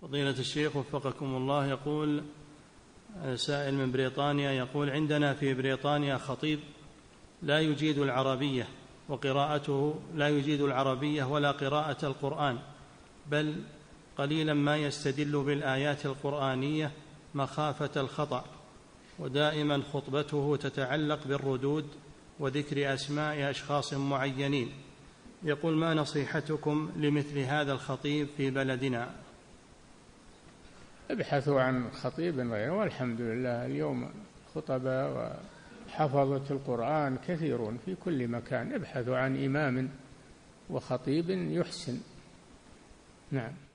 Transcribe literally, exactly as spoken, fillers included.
فضيلة الشيخ وفقكم الله، يقول سائل من بريطانيا، يقول عندنا في بريطانيا خطيب لا يجيد العربية وقراءته لا يجيد العربية ولا قراءة القرآن، بل قليلا ما يستدل بالآيات القرآنية مخافة الخطأ، ودائما خطبته تتعلق بالردود وذكر أسماء أشخاص معينين. يقول ما نصيحتكم لمثل هذا الخطيب في بلدنا؟ ابحثوا عن خطيب غيره، والحمد لله اليوم خطباء وحفظة القرآن كثيرون في كل مكان. ابحثوا عن إمام وخطيب يحسن. نعم.